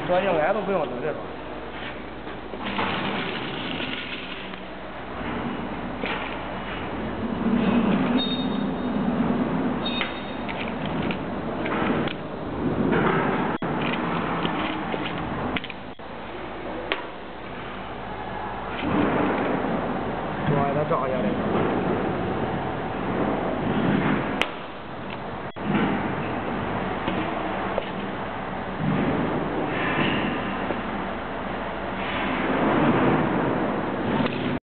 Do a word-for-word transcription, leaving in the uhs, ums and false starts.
专业俺都不用走这种。我给他照一下这个。